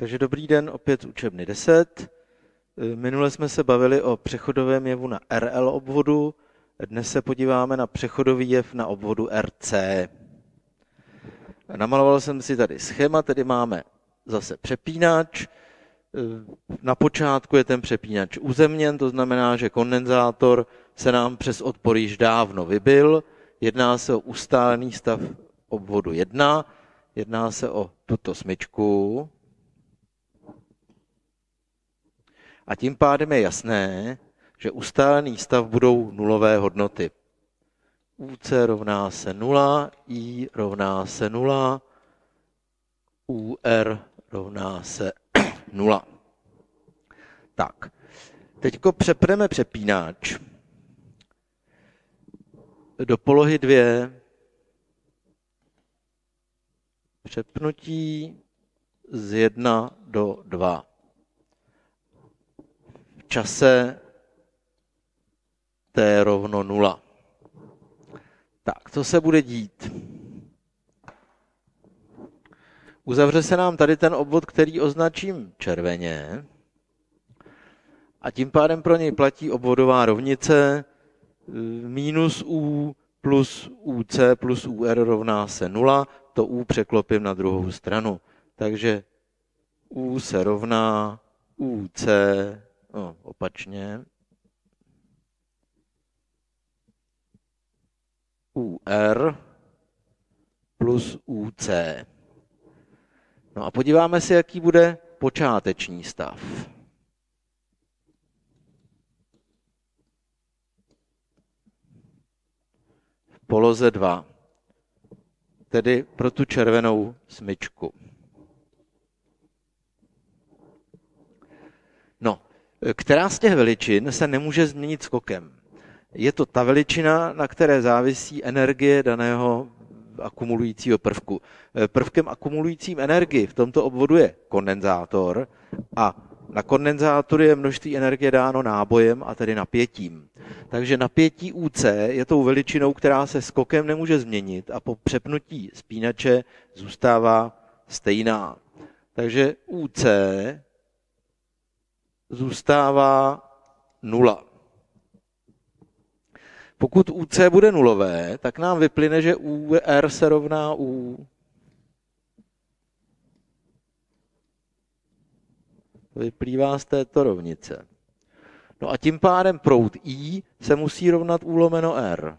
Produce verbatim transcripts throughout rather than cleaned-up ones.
Takže dobrý den, opět z učebny deset. Minule jsme se bavili o přechodovém jevu na R L obvodu, dnes se podíváme na přechodový jev na obvodu R C. Namaloval jsem si tady schéma, tedy máme zase přepínač. Na počátku je ten přepínač uzemněn, to znamená, že kondenzátor se nám přes odpor již dávno vybil. Jedná se o ustálený stav obvodu jedna, jedná se o tuto smyčku. A tím pádem je jasné, že ustálený stav budou nulové hodnoty. U C rovná se nula, I rovná se nula, U R rovná se nula. Tak, teďko přepneme přepínač do polohy dvě. Přepnutí z jedna do dva. V čase t rovno nula. Tak, co se bude dít? Uzavře se nám tady ten obvod, který označím červeně, a tím pádem pro něj platí obvodová rovnice minus U plus U C plus U R rovná se nula, to U překlopím na druhou stranu. Takže U se rovná U C, no, opačně, U R plus U C. No a podíváme se, jaký bude počáteční stav. V poloze dva, tedy pro tu červenou smyčku. No, která z těch veličin se nemůže změnit skokem? Je to ta veličina, na které závisí energie daného akumulujícího prvku. Prvkem akumulujícím energii v tomto obvodu je kondenzátor a na kondenzátoru je množství energie dáno nábojem a tedy napětím. Takže napětí U C je tou veličinou, která se skokem nemůže změnit a po přepnutí spínače zůstává stejná. Takže U C zůstává nula. Pokud U C bude nulové, tak nám vyplyne, že U R se rovná U. To vyplývá z této rovnice. No a tím pádem proud I se musí rovnat U lomeno R.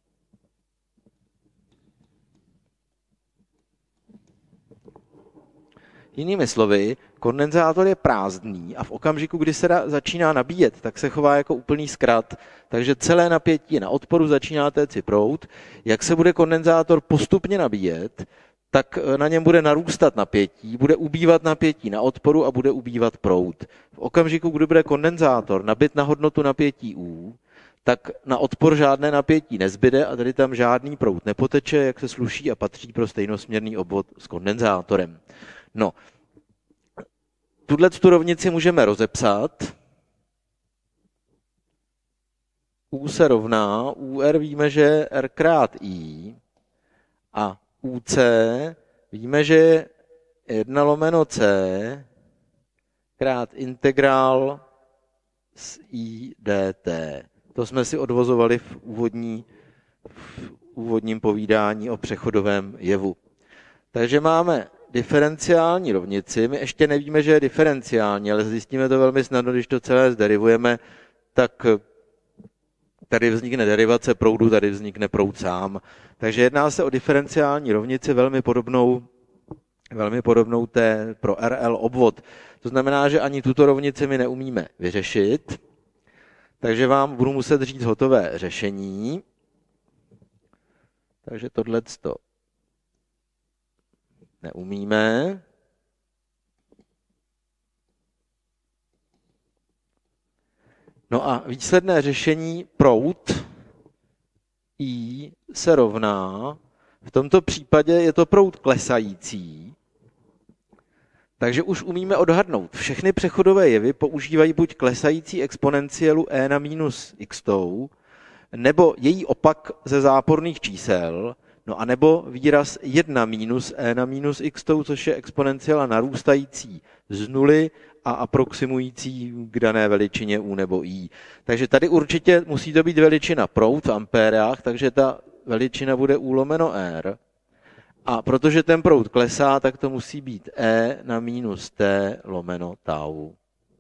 Jinými slovy, kondenzátor je prázdný a v okamžiku, kdy se da, začíná nabíjet, tak se chová jako úplný zkrat. Takže celé napětí na odporu začíná téci proud. Jak se bude kondenzátor postupně nabíjet, tak na něm bude narůstat napětí, bude ubývat napětí na odporu a bude ubývat proud. V okamžiku, kdy bude kondenzátor nabit na hodnotu napětí U, tak na odpor žádné napětí nezbyde a tady tam žádný proud nepoteče, jak se sluší a patří pro stejnosměrný obvod s kondenzátorem. No, tuhle tu rovnici můžeme rozepsat. U se rovná, U R víme, že R krát I a U C víme, že je jedna lomeno C krát integrál z I dt. To jsme si odvozovali v, úvodní, v úvodním povídání o přechodovém jevu. Takže máme diferenciální rovnici. My ještě nevíme, že je diferenciální, ale zjistíme to velmi snadno, když to celé zderivujeme, tak tady vznikne derivace proudu, tady vznikne proud sám. Takže jedná se o diferenciální rovnici velmi podobnou, velmi podobnou té pro R L obvod. To znamená, že ani tuto rovnici my neumíme vyřešit, takže vám budu muset říct hotové řešení. Takže tohleto neumíme. No a výsledné řešení proud I se rovná, v tomto případě je to proud klesající, takže už umíme odhadnout. Všechny přechodové jevy používají buď klesající exponenciálu e na minus x tou, nebo její opak ze záporných čísel, No a nebo výraz jedna minus e na minus x, což je exponenciála narůstající z nuly a aproximující k dané veličině u nebo i. Takže tady určitě musí to být veličina proud v ampérách, takže ta veličina bude u lomeno r. A protože ten proud klesá, tak to musí být e na minus t lomeno tau.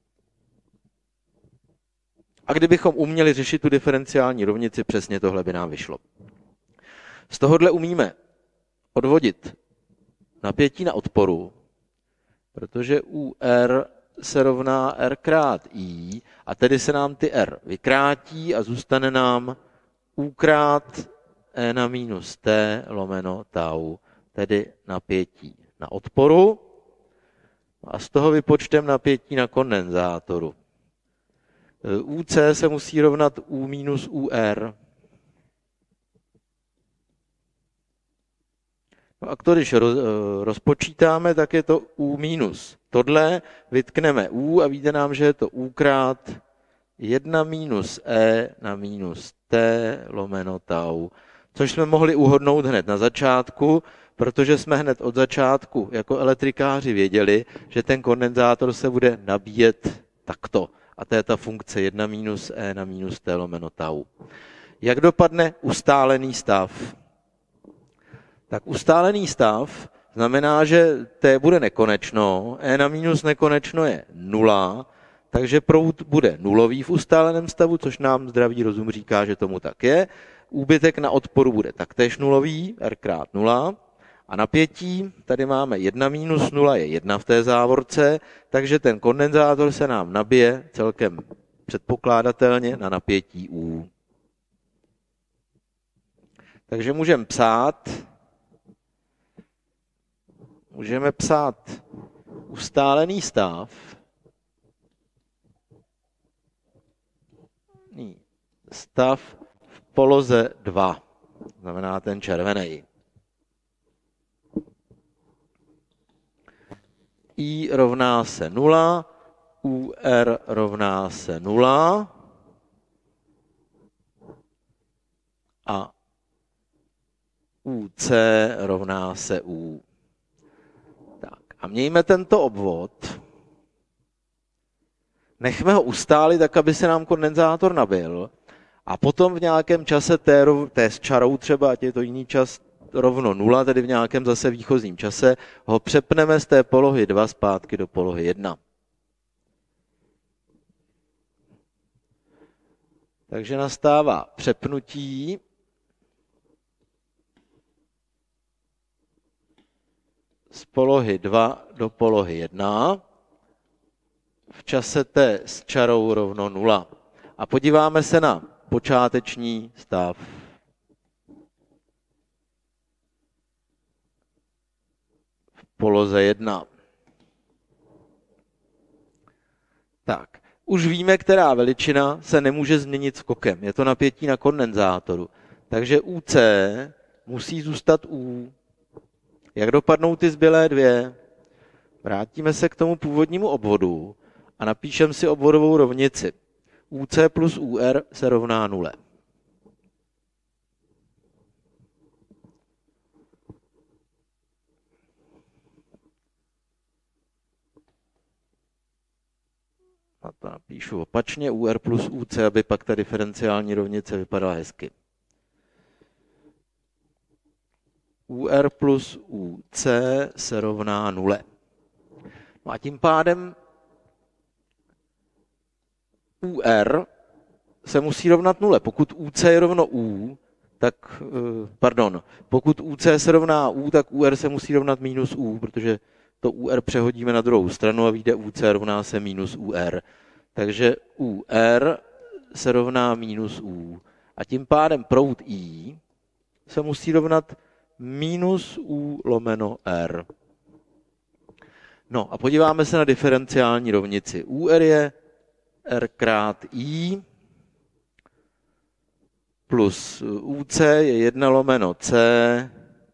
A kdybychom uměli řešit tu diferenciální rovnici, přesně tohle by nám vyšlo. Z tohohle umíme odvodit napětí na odporu, protože u R se rovná R krát I a tedy se nám ty R vykrátí a zůstane nám U krát E na minus T lomeno tau, tedy napětí na odporu a z toho vypočtem napětí na kondenzátoru. U C se musí rovnat U minus U R. No a to, když rozpočítáme, tak je to U minus. Tohle vytkneme U a víte nám, že je to U krát jedna minus E na minus T lomeno tau. Což jsme mohli uhodnout hned na začátku, protože jsme hned od začátku jako elektrikáři věděli, že ten kondenzátor se bude nabíjet takto. A to je ta funkce jedna minus E na minus T lomeno tau. Jak dopadne ustálený stav? Tak ustálený stav znamená, že T bude nekonečno, E na minus nekonečno je nula, takže proud bude nulový v ustáleném stavu, což nám zdravý rozum říká, že tomu tak je. Úbytek na odporu bude taktéž nulový, R krát nula. A napětí, tady máme jedna minus nula je jedna v té závorce, takže ten kondenzátor se nám nabije celkem předpokládatelně na napětí U. Takže můžeme psát, můžeme psát ustálený stav, stav v poloze dva, znamená ten červený. I rovná se nula, U R rovná se nula a U C rovná se U. Tak a mějme tento obvod. Nechme ho ustálit tak, aby se nám kondenzátor nabil a potom v nějakém čase té, té s čarou třeba, ať je to jiný čas, rovno nula, tedy v nějakém zase výchozím čase, ho přepneme z té polohy dva zpátky do polohy jedna. Takže nastává přepnutí z polohy dva do polohy jedna v čase t s čarou rovno nula. A podíváme se na počáteční stav. V poloze jedna. Tak, už víme, která veličina se nemůže změnit skokem. Je to napětí na kondenzátoru. Takže U C musí zůstat U. Jak dopadnou ty zbylé dvě? Vrátíme se k tomu původnímu obvodu a napíšeme si obvodovou rovnici. U C plus U R se rovná nule. A to napíšu opačně, U R plus U C, aby pak ta diferenciální rovnice vypadala hezky. U R plus U C se rovná nule. No a tím pádem U R se musí rovnat nule. Pokud U C je rovno U, tak, pardon, pokud U C se rovná U, tak U R se musí rovnat minus U, protože to U R přehodíme na druhou stranu a vyjde U C rovná se minus U R. Takže U R se rovná minus U. A tím pádem proud I se musí rovnat minus U lomeno R. No a podíváme se na diferenciální rovnici. U R je R krát I plus U C je jedna lomeno C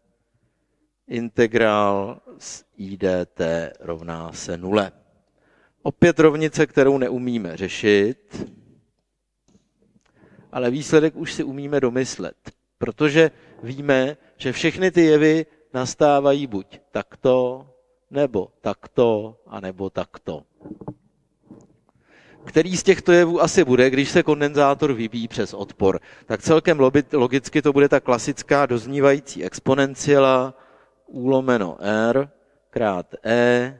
integrál z I dt rovná se nule. Opět rovnice, kterou neumíme řešit, ale výsledek už si umíme domyslet, protože víme, že všechny ty jevy nastávají buď takto, nebo takto, anebo takto. Který z těchto jevů asi bude, když se kondenzátor vybíjí přes odpor? Tak celkem logicky to bude ta klasická doznívající exponenciála U lomeno R krát E,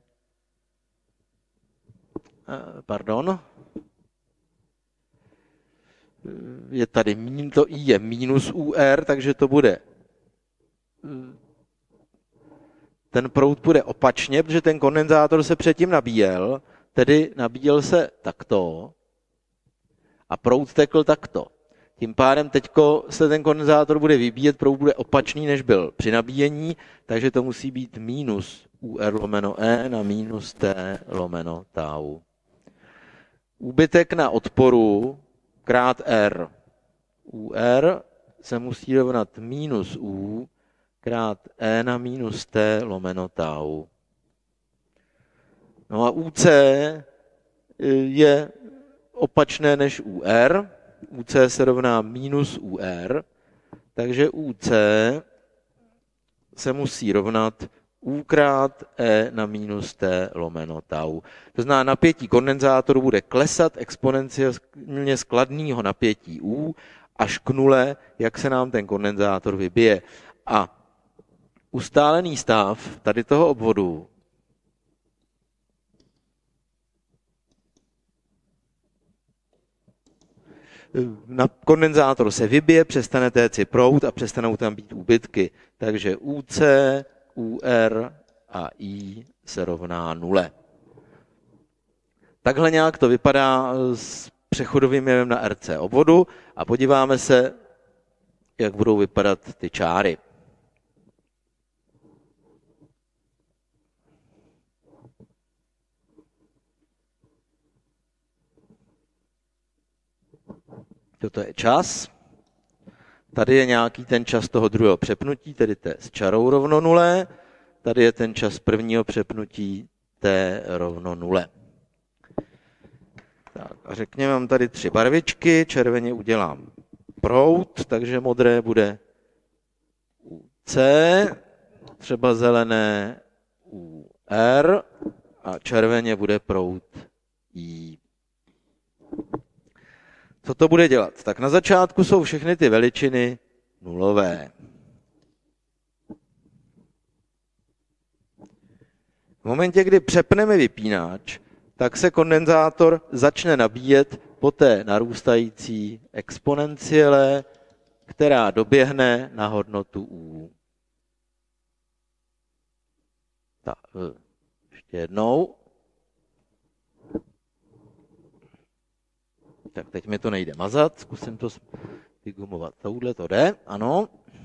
pardon, je tady, to I je minus U R, takže to bude, ten proud bude opačně, protože ten kondenzátor se předtím nabíjel, tedy nabíjel se takto a proud tekl takto. Tím pádem teďko se ten kondenzátor bude vybíjet, proud bude opačný, než byl při nabíjení, takže to musí být minus U R lomeno E na minus T lomeno tau. Úbytek na odporu krát R. U R se musí rovnat minus U krát E na minus T lomeno tau. No a U C je opačné než U R. U C se rovná minus U R, takže U C se musí rovnat U krát E na minus T lomeno tau. To znamená, napětí kondenzátoru bude klesat exponenciálně z kladného napětí U až k nule, jak se nám ten kondenzátor vybije. A ustálený stav tady toho obvodu na kondenzátor se vybije, přestane téci proud a přestanou tam být úbytky. Takže U C, U R a I se rovná nule. Takhle nějak to vypadá s přechodovým jevem na R C obvodu a podíváme se, jak budou vypadat ty čáry. Toto je čas. Tady je nějaký ten čas toho druhého přepnutí, tedy T s čarou rovno nule. Tady je ten čas prvního přepnutí T rovno nule. Tak a řekněme, mám tady tři barvičky. Červeně udělám proud, takže modré bude U C, třeba zelené U R a červeně bude proud I. Co to bude dělat? Tak na začátku jsou všechny ty veličiny nulové. V momentě, kdy přepneme vypínač, tak se kondenzátor začne nabíjet po té narůstající exponenciále, která doběhne na hodnotu U. Tak, ještě jednou. Tak teď mi to nejde mazat, zkusím to vygumovat. Touhle to jde, ano.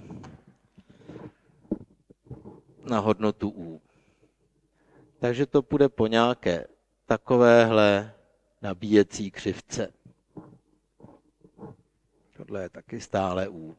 Na hodnotu U. Takže to půjde po nějaké takovéhle nabíjecí křivce. Tohle je taky stále U.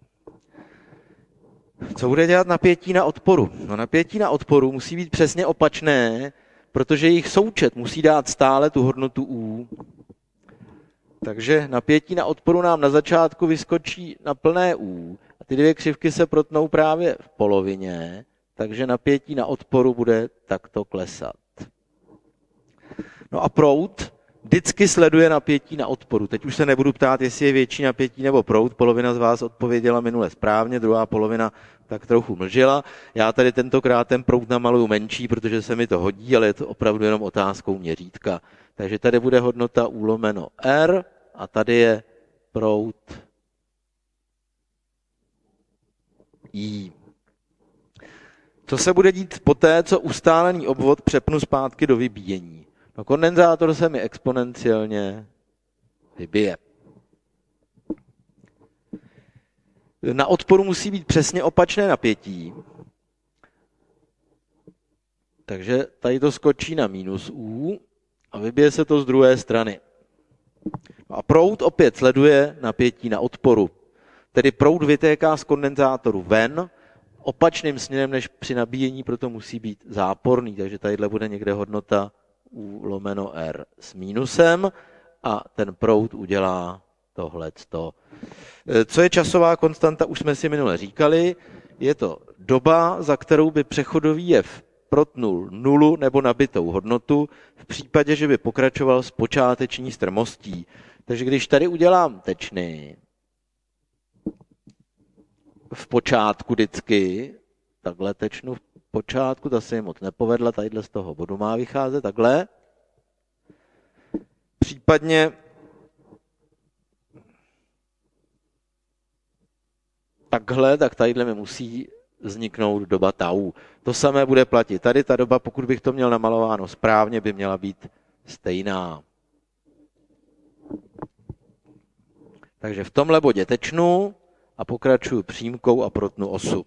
Co bude dělat napětí na odporu? No, napětí na odporu musí být přesně opačné, protože jejich součet musí dát stále tu hodnotu U. Takže napětí na odporu nám na začátku vyskočí na plné U a ty dvě křivky se protnou právě v polovině, takže napětí na odporu bude takto klesat. No a proud vždycky sleduje napětí na odporu. Teď už se nebudu ptát, jestli je větší napětí nebo proud. Polovina z vás odpověděla minule správně, druhá polovina tak trochu mlžila. Já tady tentokrát ten proud namaluju menší, protože se mi to hodí, ale je to opravdu jenom otázkou měřítka. Takže tady bude hodnota U lomeno R a tady je proud I. Co se bude dít poté, co ustálený obvod přepnu zpátky do vybíjení? No, kondenzátor se mi exponenciálně vybije. Na odporu musí být přesně opačné napětí. Takže tady to skočí na minus U a vybije se to z druhé strany. A proud opět sleduje napětí na odporu. Tedy proud vytéká z kondenzátoru ven, opačným směrem než při nabíjení, proto musí být záporný. Takže tadyhle bude někde hodnota U lomeno R s mínusem a ten proud udělá tohleto. Co je časová konstanta, už jsme si minule říkali, je to doba, za kterou by přechodový jev protnul nulu nebo nabitou hodnotu v případě, že by pokračoval s počáteční strmostí. Takže když tady udělám tečny v počátku vždycky, takhle tečnu v počátku, ta se mi moc nepovedla, tadyhle z toho bodu má vycházet, takhle. Případně takhle, tak tadyhle mi musí vzniknout doba tau. To samé bude platit. Tady ta doba, pokud bych to měl namalováno správně, by měla být stejná. Takže v tomhle bodě tečnu a pokračuju přímkou a protnu osu.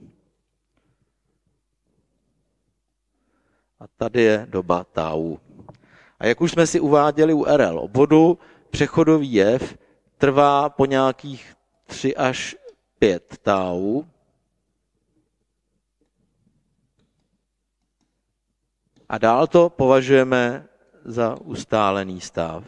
A tady je doba tau. A jak už jsme si uváděli u R L obvodu, přechodový jev trvá po nějakých tři až pět tau. A dál to považujeme za ustálený stav.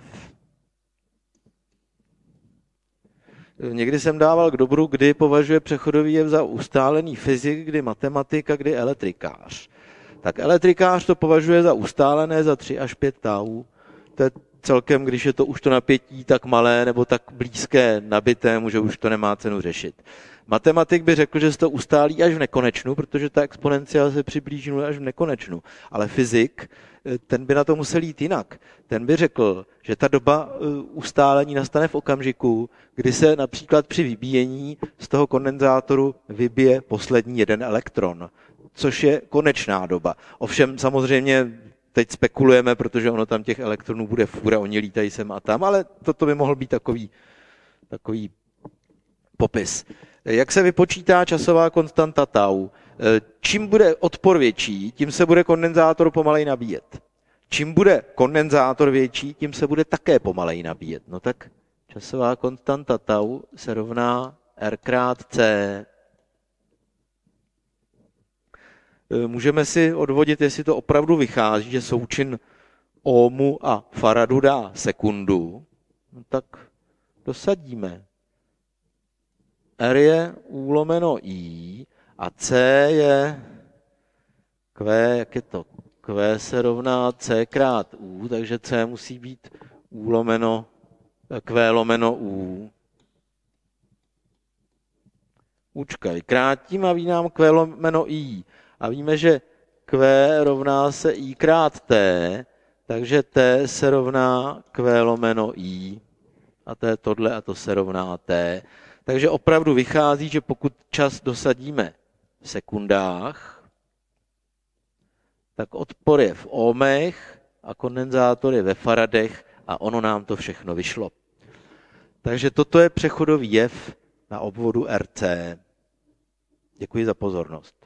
Někdy jsem dával k dobru, kdy považuje přechodový jev za ustálený fyzik, kdy matematik a kdy elektrikář. Tak elektrikář to považuje za ustálené za tři až pět tau. To je celkem, když je to už to napětí tak malé nebo tak blízké nabitému, že už to nemá cenu řešit. Matematik by řekl, že se to ustálí až v nekonečnu, protože ta exponenciál se přiblíží až v nekonečnu. Ale fyzik, ten by na to musel jít jinak. Ten by řekl, že ta doba ustálení nastane v okamžiku, kdy se například při vybíjení z toho kondenzátoru vybije poslední jeden elektron, což je konečná doba. Ovšem samozřejmě teď spekulujeme, protože ono tam těch elektronů bude fůra, oni lítají sem a tam, ale toto by mohl být takový, takový popis. Jak se vypočítá časová konstanta tau? Čím bude odpor větší, tím se bude kondenzátor pomalej nabíjet. Čím bude kondenzátor větší, tím se bude také pomalej nabíjet. No tak časová konstanta tau se rovná R krát C. Můžeme si odvodit, jestli to opravdu vychází, že součin ohmu a faradu dá sekundu. No tak dosadíme. R je U lomeno I a C je Q, jak je to? Q se rovná C krát U, takže C musí být U lomeno, Q lomeno U. Učka vykrátím a ví nám Q lomeno I. A víme, že Q rovná se I krát T, takže T se rovná Q lomeno I. A to je tohle a to se rovná T. Takže opravdu vychází, že pokud čas dosadíme v sekundách, tak odpor je v ohmech a kondenzátor je ve faradech a ono nám to všechno vyšlo. Takže toto je přechodový jev na obvodu R C. Děkuji za pozornost.